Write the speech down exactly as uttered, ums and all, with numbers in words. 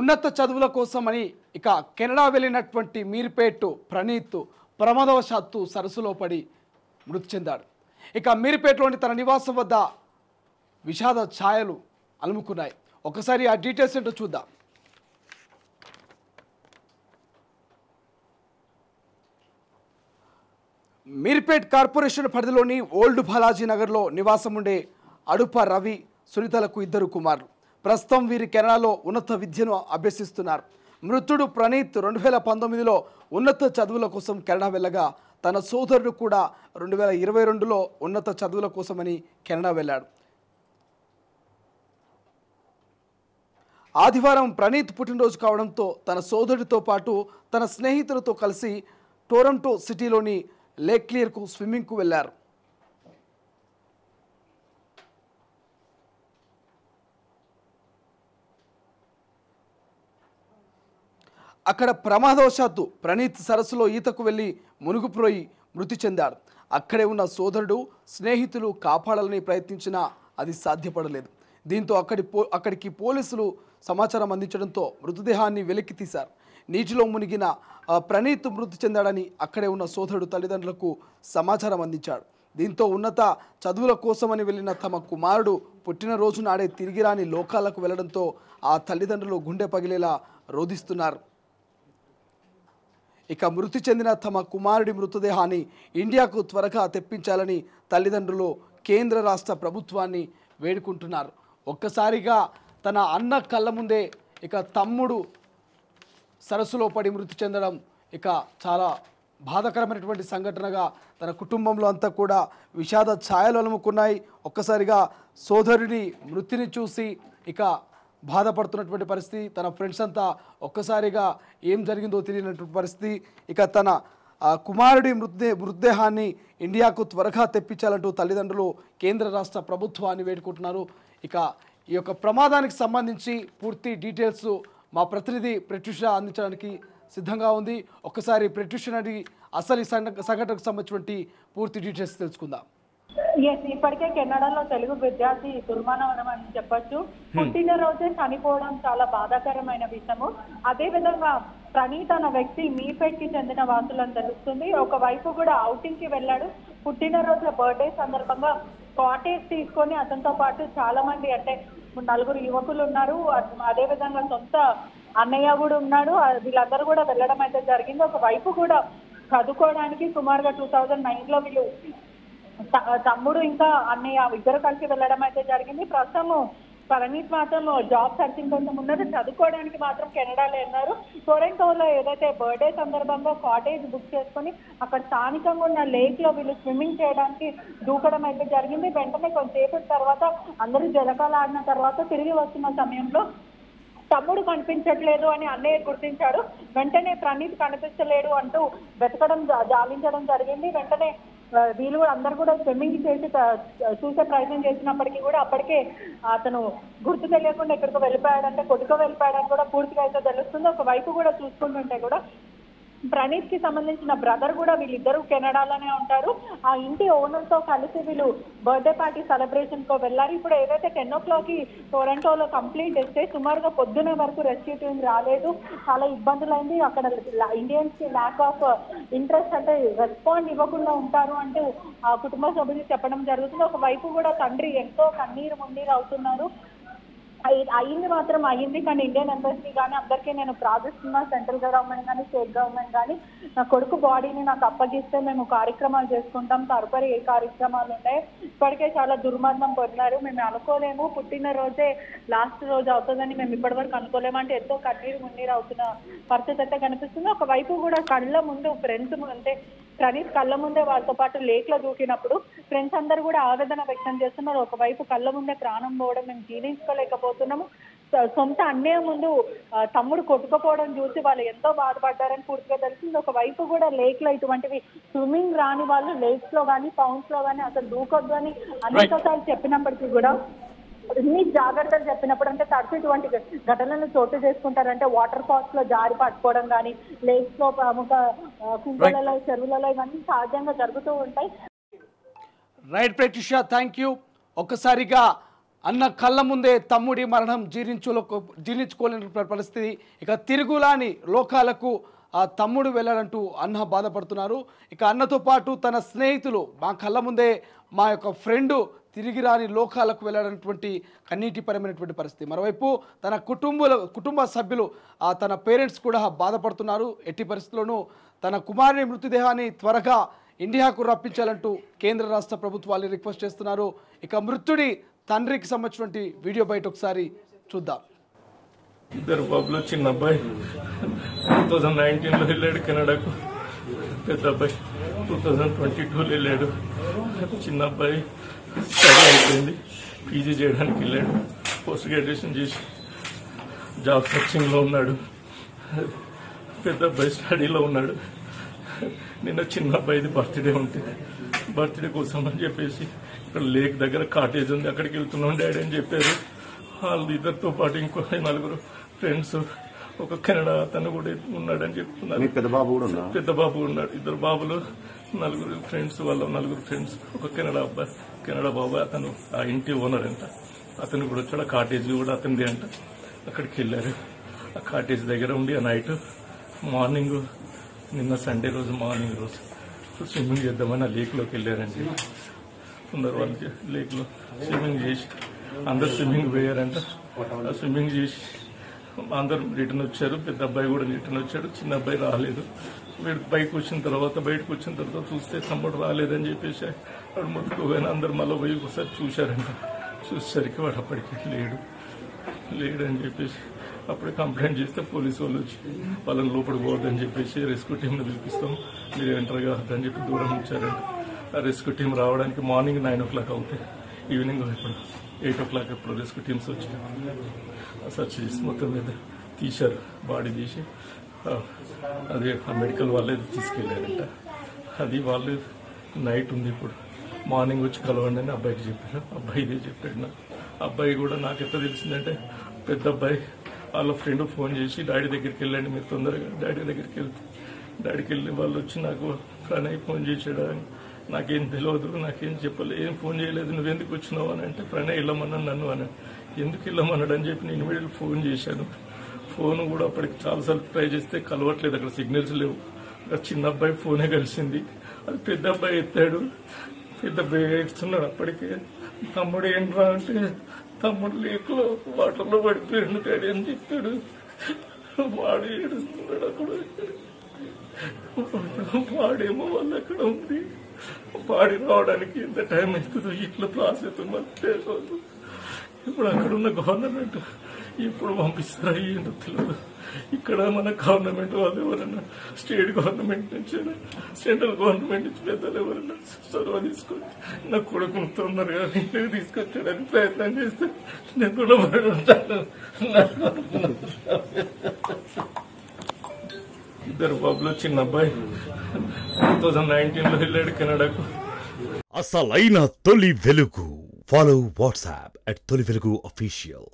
ఉన్నత చదువుల కోసమని ఇక కెనడా వెళ్ళినటువంటి మీర్పేట్ ప్రణీత్ ప్రమాదవశాత్తు సరస్సులో పడి మృతి చెందాడు. ఇక మీర్పేట్లోని తన నివాసం వద్ద విషాద ఛాయలు అలుముకున్నాయి. ఒకసారి ఆ డీటెయిల్స్ ఏంటో చూద్దాం. మీర్పేట్ కార్పొరేషన్ పరిధిలోని ఓల్డ్ బాలాజీ నగర్లో నివాసం ఉండే అడుప రవి సునీతలకు ఇద్దరు కుమారులు. ప్రస్తుతం వీరి కెనడాలో ఉన్నత విద్యను అభ్యసిస్తున్నారు. మృతుడు ప్రణీత్ రెండు వేల పంతొమ్మిదిలో ఉన్నత చదువుల కోసం కెనడా వెళ్ళగా తన సోదరుడు కూడా రెండు వేల ఇరవై రెండులో ఉన్నత చదువుల కోసమని కెనడా వెళ్ళాడు. ఆదివారం ప్రణీత్ పుట్టినరోజు కావడంతో తన సోదరుడితో పాటు తన స్నేహితులతో కలిసి టొరంటో సిటీలోని లేక్ క్లియర్కు స్విమ్మింగ్కు వెళ్ళారు. అక్కడ ప్రమాదవశాత్తు ప్రణీత్ సరస్సులో ఈతకు వెళ్ళి మునిగిపోయి మృతి చెందాడు. అక్కడే ఉన్న సోదరుడు స్నేహితులు కాపాడాలని ప్రయత్నించినా అది సాధ్యపడలేదు. దీంతో అక్కడి పో అక్కడికి పోలీసులు సమాచారం అందించడంతో మృతదేహాన్ని వెలికి తీశారు. నీటిలో మునిగిన ప్రణీత్ మృతి చెందాడని అక్కడే ఉన్న సోదరుడు తల్లిదండ్రులకు సమాచారం అందించాడు. దీంతో ఉన్నత చదువుల కోసమని వెళ్ళిన తమ కుమారుడు పుట్టినరోజు నాడే తిరిగి రాని లోకాలకు వెళ్లడంతో ఆ తల్లిదండ్రులు గుండె పగిలేలా రోధిస్తున్నారు. ఇక మృతి చెందిన తమ కుమారుడి మృతదేహాన్ని ఇండియాకు త్వరగా తెప్పించాలని తల్లిదండ్రులు కేంద్ర రాష్ట్ర ప్రభుత్వాన్ని వేడుకుంటున్నారు. ఒక్కసారిగా తన అన్న కళ్ళ ముందే ఇక తమ్ముడు సరస్సులో పడి మృతి చెందడం ఇక చాలా బాధాకరమైనటువంటి సంఘటనగా తన కుటుంబంలో అంతా కూడా విషాద ఛాయలు అలుముకున్నాయి. ఒక్కసారిగా సోదరుడి మృతిని చూసి ఇక బాధపడుతున్నటువంటి పరిస్థితి. తన ఫ్రెండ్స్ అంతా ఒక్కసారిగా ఏం జరిగిందో తెలియనటువంటి పరిస్థితి. ఇక తన కుమారుడి మృతదే మృతదేహాన్ని ఇండియాకు త్వరగా తెప్పించాలంటూ తల్లిదండ్రులు కేంద్ర రాష్ట్ర ప్రభుత్వాన్ని వేడుకుంటున్నారు. ఇక ఈ యొక్క ప్రమాదానికి సంబంధించి పూర్తి డీటెయిల్స్ మా ప్రతినిధి ప్రత్యూష అందించడానికి సిద్ధంగా ఉంది. ఒక్కసారి ప్రత్యూష అడిగి అసలు ఈ సంఘటనకు సంబంధించినటువంటి పూర్తి డీటెయిల్స్ తెలుసుకుందాం. ఇప్పటికే కెనడాలో తెలుగు విద్యార్థి దుర్మరణం అని చెప్పొచ్చు. పుట్టినరోజే చనిపోవడం చాలా బాధాకరమైన విషయము. అదే విధంగా ప్రణీత్ అన్న వ్యక్తి మీర్పేట్ కి చెందిన వాసులని తెలుస్తుంది. ఒకవైపు కూడా అవుటింగ్ కి వెళ్ళాడు. పుట్టినరోజు బర్త్డే సందర్భంగా కాటేజ్ తీసుకొని అతనితో పాటు చాలా మంది అంటే నలుగురు యువకులు ఉన్నారు. అదే విధంగా సొంత అన్నయ్య కూడా ఉన్నాడు. వీళ్ళందరూ కూడా వెళ్ళడం అయితే జరిగింది. ఒకవైపు కూడా చదువుకోవడానికి సుమారుగా టూ థౌజండ్ నైన్ లో వీళ్ళు తమ్ముడు ఇంకా అన్నయ్య ఇద్దరు కలిసి వెళ్ళడం అయితే జరిగింది. ప్రస్తుతం ప్రణీత్ మాత్రం జాబ్ సర్చింగ్ కోసం ఉన్నారు. చదువుకోవడానికి మాత్రం కెనడాలో ఉన్నారు. టొరంటోలో ఏదైతే బర్త్డే సందర్భంగా కాటేజ్ బుక్ చేసుకొని అక్కడ స్థానికంగా ఉన్న లేక్ లో వీళ్ళు స్విమ్మింగ్ చేయడానికి దూకడం అయితే జరిగింది. వెంటనే కొంతసేపటి తర్వాత అందరూ జలకాలు ఆడిన తర్వాత తిరిగి వస్తున్న సమయంలో తమ్ముడు కనిపించట్లేదు అని అన్నయ్య గుర్తించాడు. వెంటనే ప్రణీత్ కనిపించలేడు అంటూ వెతకడం జాలించడం జరిగింది. వెంటనే వీళ్ళు కూడా అందరు కూడా స్విమ్మింగ్ చేసి చూసే ప్రయత్నం చేసినప్పటికీ కూడా అప్పటికే అతను గుర్తు తెలియకుండా ఎక్కడికో వెళ్ళిపోయాడంటే కొడుకు వెళ్ళిపోయాడని కూడా పూర్తిగా అయితే తెలుస్తుంది. ఒకవైపు కూడా చూసుకుంటుంటే కూడా ప్రణీత్ కి సంబంధించిన బ్రదర్ కూడా వీళ్ళిద్దరూ కెనడాలోనే ఉంటారు. ఆ ఇంటి ఓనర్ తో కలిసి వీళ్ళు బర్త్డే పార్టీ సెలబ్రేషన్ కో వెళ్ళారు. ఇప్పుడు ఏదైతే టెన్ ఓ క్లాక్ కి టొరంటోలో కంప్లీట్ చేస్తే సుమారుగా పొద్దున వరకు రెస్క్యూ టీం రాలేదు. చాలా ఇబ్బందులైంది. అక్కడ ఇండియన్స్ కి ల్యాక్ ఆఫ్ ఇంట్రెస్ట్ అంటే రెస్పాండ్ ఇవ్వకుండా ఉంటారు అంటూ ఆ కుటుంబ సభ్యులు చెప్పడం జరుగుతుంది. ఒకవైపు కూడా తండ్రి ఎంతో కన్నీరు మున్నీరు అవుతున్నారు. అయింది మాత్రం అయ్యింది, కానీ ఇండియన్ ఎంబసీ కానీ అందరికీ నేను ప్రార్థిస్తున్నా, సెంట్రల్ గవర్నమెంట్ కానీ స్టేట్ గవర్నమెంట్ కానీ నా కొడుకు బాడీని నాకు అప్పగిస్తే మేము కార్యక్రమాలు చేసుకుంటాం. తదుపరి ఏ కార్యక్రమాలు ఉన్నాయి. ఇప్పటికే చాలా దుర్మరణం పొందారు. మేము అనుకోలేము, పుట్టినరోజే లాస్ట్ రోజు అవుతుందని మేము ఇప్పటివరకు అనుకోలేము అంటే ఎంతో కన్నీరు మున్నీరు అవుతున్న పరిస్థితి అయితే కనిపిస్తుంది. ఒకవైపు కూడా కళ్ళ ముందు ఫ్రెండ్స్ అంటే ప్రణీత్ కళ్ళ ముందే వాళ్ళతో పాటు లేక్ లో దూకినప్పుడు ఫ్రెండ్స్ అందరూ కూడా ఆవేదన వ్యక్తం చేస్తున్నారు. ఒకవైపు కళ్ళ ముందే ప్రాణం పోవడం మేము జీర్ణించుకోలేకపోతున్నాము. సొంత అన్నయ్య ముందు తమ్ముడు కొట్టుకుపోవడం చూసి వాళ్ళు ఎంతో బాధపడ్డారని పూర్తిగా తెలిసింది. ఒకవైపు కూడా లేక్ లో ఇటువంటివి స్విమ్మింగ్ రాని వాళ్ళు లేక్స్ లో కానీ పౌండ్స్ లో కానీ అసలు దూకొద్దు అని అనేక సార్లు చెప్పినప్పటికీ కూడా ఇన్ని జాగ్రత్తలు చెప్పినప్పుడు అంటే తరచు ఇటువంటి ఘటనలు చోటు చేసుకుంటారంటే వాటర్ ఫాల్స్ లో జారి పట్టుకోవడం కానీ లేక్స్ లో ప్రముఖ కుంటలలో చెరువులలో ఇవన్నీ సహజంగా జరుగుతూ ఉంటాయి. Right Pratyusha, thank you. ఒక్కసారిగా అన్న కళ్ళ ముందే తమ్ముడి మరణం జీర్ణించులో జీర్ణించుకోలేని పరిస్థితి. ఇక తిరుగులాని లోకాలకు ఆ తమ్ముడు వెళ్ళాడంటూ అన్న బాధపడుతున్నారు. ఇక అన్నతో పాటు తన స్నేహితులు మా కళ్ళ ముందే మా యొక్క ఫ్రెండు తిరిగి రాని లోకాలకు వెళ్ళాడన్నటువంటి కన్నీటిపరమైనటువంటి పరిస్థితి. మరోవైపు తన కుటుంబ కుటుంబ సభ్యులు ఆ తన పేరెంట్స్ కూడా బాధపడుతున్నారు. ఎట్టి పరిస్థితుల్లోనూ తన కుమారుని మృతదేహాన్ని త్వరగా ఇండియాకు రప్పించాలంటూ కేంద్ర రాష్ట్ర ప్రభుత్వాలు రిక్వెస్ట్ చేస్తున్నారు. ఇక మృతుడి తండ్రికి సంబంధించినటువంటి వీడియో బయట ఒకసారి చూద్దాం. ఇద్దరు బాబులు, చిన్న అబ్బాయి టూ థౌజండ్ నైన్టీన్లో వెళ్ళాడు కెనడాకు, పెద్ద అబ్బాయి టూ థౌజండ్ ట్వంటీ టూలో వెళ్ళాడు. చిన్న అబ్బాయి స్టడీ అయిపోయింది, పీజీ చేయడానికి వెళ్ళాడు, పోస్ట్ గ్రాడ్యుయేషన్ చేసి జాబ్ సర్చింగ్లో ఉన్నాడు. పెద్ద అబ్బాయి స్టడీలో ఉన్నాడు. నిన్న చిన్న అబ్బాయిది బర్త్డే ఉంటే బర్త్డే కోసం అని చెప్పేసి ఇక్కడ లేక్ దగ్గర కాటేజ్ ఉంది, అక్కడికి వెళ్తున్నాం డాడీ అని చెప్పారు. వాళ్ళు ఇద్దరితో పాటు ఇంకో నలుగురు ఫ్రెండ్స్, ఒక కెనడా అతను కూడా ఉన్నాడని చెప్తున్నారు. పెద్ద బాబు కూడా పెద్ద బాబు ఉన్నాడు. ఇద్దరు బాబులు, నలుగురు ఫ్రెండ్స్, వాళ్ళ నలుగురు ఫ్రెండ్స్, ఒక కెనడా అబ్బాయి, కెనడా బాబాయ్, అతను ఆ ఇంటి ఓనర్ అంట, అతను కూడా వచ్చాడు. ఆ కాటేజ్ కూడా అతనిది అంట. అక్కడికి వెళ్ళారు. ఆ కాటేజ్ దగ్గర ఉండి ఆ నైట్ మార్నింగ్, నిన్న సండే రోజు మార్నింగ్ రోజు స్విమ్మింగ్ చేద్దామని ఆ లేక్లోకి వెళ్ళారండి. కొందరు వాళ్ళు లేక్లో స్విమ్మింగ్ చేసి అందరు స్విమ్మింగ్ పోయారంట. ఆ స్విమ్మింగ్ చేసి అందరు రిటర్న్ వచ్చారు. పెద్ద అబ్బాయి కూడా రిటర్న్ వచ్చాడు, చిన్న అబ్బాయి రాలేదు. వీడు బయటకు వచ్చిన తర్వాత బయటకు వచ్చిన తర్వాత చూస్తే తమ్ముడు రాలేదని చెప్పేసి వాడు ముట్టుకోగానే అందరు మళ్ళీ పోయి ఒకసారి చూశారంట. చూసేసరికి వాడు అప్పటికి లేడు లేడని చెప్పేసి అప్పుడే కంప్లైంట్ చేస్తే పోలీసు వాళ్ళు వచ్చి వాళ్ళని లోపలికి పోవద్దని చెప్పేసి రెస్క్యూ టీంని పిలిపిస్తాం, మీరు ఎంటర్ కావద్దని చెప్పి దూరం ఉంచారంట. ఆ రెస్క్యూ టీం రావడానికి మార్నింగ్ నైన్ ఓ క్లాక్ అవుతాయి, ఈవినింగ్ ఇప్పుడు ఎయిట్ ఓ క్లాక్ ఇప్పుడు రెస్క్యూ టీమ్స్ వచ్చి సర్చ్ చేసి మొత్తం మీద తీశారు. బాడీ తీసి అదే మెడికల్ వాళ్ళే తీసుకెళ్లారంట. అది వాళ్ళు నైట్ ఉంది, ఇప్పుడు మార్నింగ్ వచ్చి కలవండి అని అబ్బాయికి చెప్పారు. అబ్బాయి ఇదే చెప్పాడు నాకు. అబ్బాయి కూడా నాకు ఎట్లా తెలిసిందంటే, పెద్ద అబ్బాయి వాళ్ళ ఫ్రెండ్ ఫోన్ చేసి డాడీ దగ్గరికి వెళ్ళండి మీరు తొందరగా, డాడీ దగ్గరికి వెళ్తే డాడీకి వెళ్ళి వాళ్ళు వచ్చి నాకు ప్రణయ్ ఫోన్ చేశాడు అని, నాకేం తెలియదు, నాకేం చెప్పలేదు, ఏం ఫోన్ చేయలేదు, నువ్వెందుకు వచ్చినావు అని అంటే, ప్రణయ్ వెళ్ళమన్నాను నన్ను అని. ఎందుకు వెళ్ళమన్నాడు అని చెప్పి నేను ఇమీడియట్ ఫోన్ చేశాను. ఫోన్ కూడా అప్పటికి చాలాసార్లు ట్రై చేస్తే కలవట్లేదు, అక్కడ సిగ్నల్స్ లేవు. చిన్న అబ్బాయి ఫోనే కలిసింది, అది పెద్ద అబ్బాయి ఎత్తాడు. పెద్ద అబ్బాయి ఏడుస్తున్నాడు. అప్పటికే తమ్ముడు ఏంట్రా అంటే, తమ్ముడు లేకులో వాటర్లో పడిపోయాడు డాడీ అని చెప్పాడు. వాడు ఏడుస్తున్నాడు. అక్కడ వాడేమో వాళ్ళు అక్కడ ఉంది, వాడి రావడానికి ఎంత టైం అవుతుందో ఇట్లా ప్రాసెస్ తెలియదు. ఇప్పుడు అక్కడ ఉన్న గవర్నమెంట్ ఇప్పుడు పంపిస్తారా ఏంటో తెలియదు. ఇక్కడ మన గవర్నమెంట్ వాళ్ళు ఎవరన్నా, స్టేట్ గవర్నమెంట్ నుంచి, సెంట్రల్ గవర్నమెంట్ నుంచి పెద్దలు ఎవరన్నా చొరవ తీసుకొని నా కొడుకును తొందరగా ఇంటికి తీసుకొచ్చాడని ప్రయత్నం చేస్తే నేను కూడా పడి ఉంటాను. ఇద్దరు బాబులు, చిన్న అబ్బాయి టూ థౌజండ్ నైన్టీన్ లో వెళ్ళాడు కెనడాకు. అసలైన తొలి వెలుగు. ఫాలో వాట్సాప్ అట్ తొలి వెలుగు అఫీషియల్.